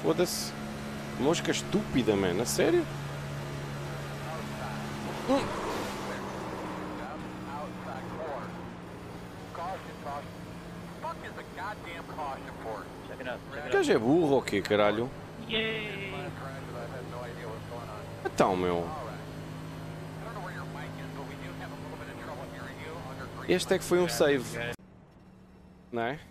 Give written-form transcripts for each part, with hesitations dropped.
Foda-se. Mosca estúpida, mano. A sério? O gajo é burro ou quê, caralho? Então, meu. Este é que foi um save. Não é?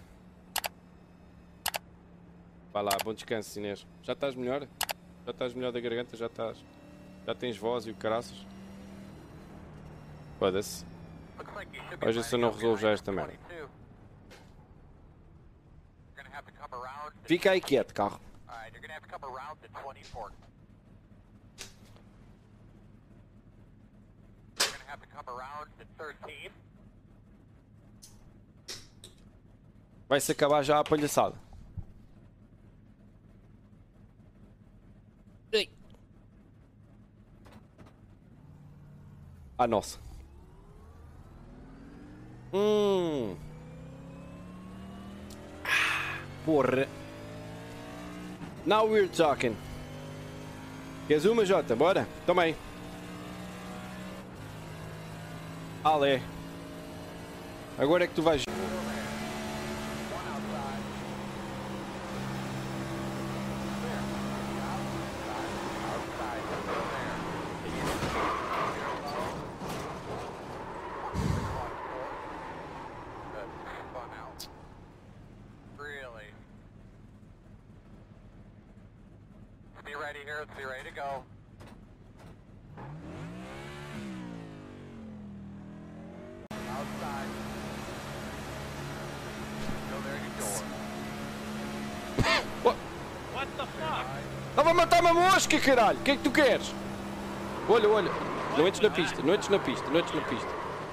Vai lá, bom descanso, Inês. Já estás melhor? Já estás melhor da garganta? Já estás? Já tens voz e o caraças? Foda-se. Hoje se eu não resolvo já esta merda. Fica aí quieto, carro. Vai-se acabar já a palhaçada. Ei. Ah, nossa. Porra. Now we're talking. Queres uma, Jota? Bora? Toma aí. Ale. Agora é que tu vais... Be ready to go. Outside. Go there, your door. What the fuck? Estava a matar uma mosca, caralho! O que é que tu queres? Olha, olha. Não entres na pista, não entres na pista, não entres na pista.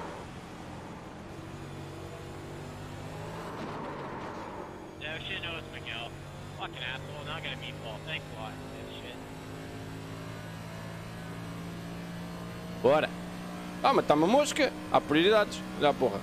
No shit, no, it's Miguel. Fucking asshole, not gonna meatball. Thanks a lot. Bora! Ah, matar uma mosca! Há prioridades! Já porra!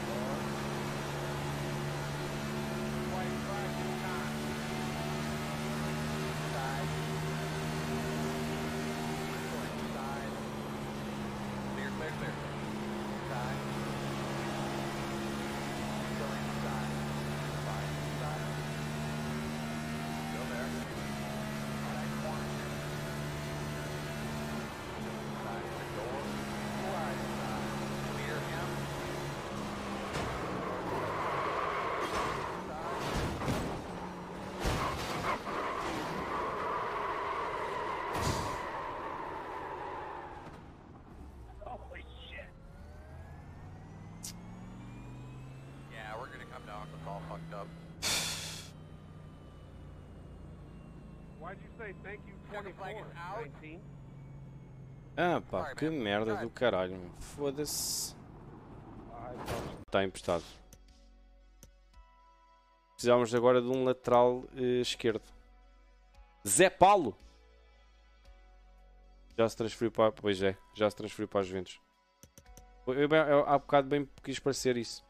Ah pá, que merda do caralho, foda-se. Está emprestado. Precisávamos agora de um lateral esquerdo. Zé Paulo! Já se transferiu para... Pois é, já se transferiu para as Juventus. Eu há bocado bem quis parecer isso.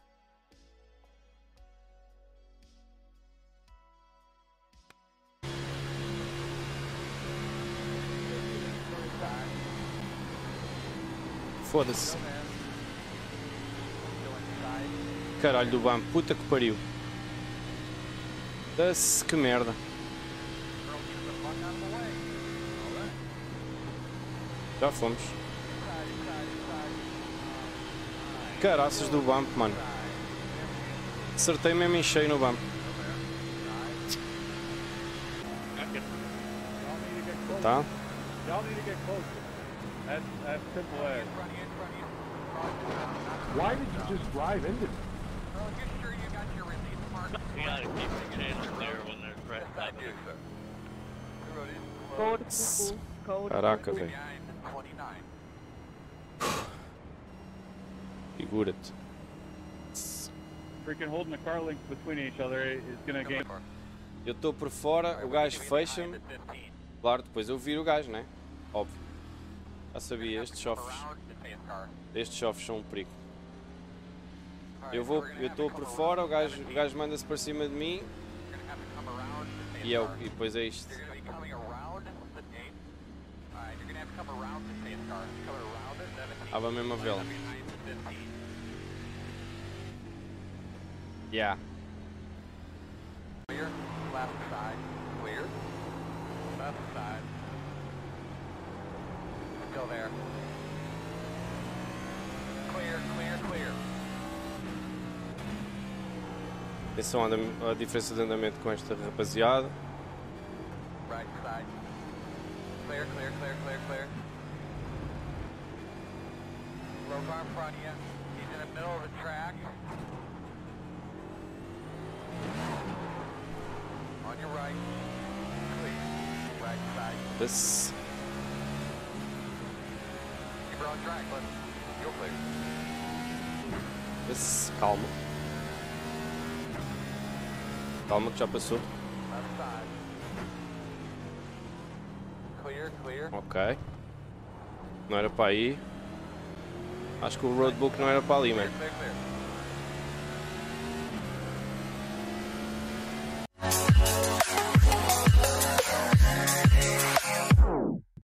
Foda-se. Caralho do BAM, puta que pariu. Da-se que merda. Já fomos. Caraças do bump, mano. Acertei mesmo em cheio no bump. Tá? That's simple as. Why did you just drive into me? Well, you're sure you got your release mark? You gotta keep the channel clear when there's red happening. Caraca, velho. Figura-te. Freaking holding the car links between each other is gonna gain. Eu estou por fora, o gajo fecha-me. Claro, depois eu viro o gajo, né? Óbvio. Já sabia, estes chofres são um perigo. Eu estou por fora, o gajo manda-se para cima de mim. E, e depois é isto. Estava mesmo a vê-la. Yeah. Clear, left side, clear, left side, still there, clear, clear, clear. Atenção a diferença de andamento com esta rapaziada. Right side, clear, clear, clear, clear, clear. Low car in front of you, he's in the middle of the track. On your right, clear, right side. This. Keep her on track, but you're clear. This. Calma. Calma que já passou. Left side. Clear, clear. Ok. Não era para aí. Acho que o roadbook não era para ali, Clear, mano. clear, clear.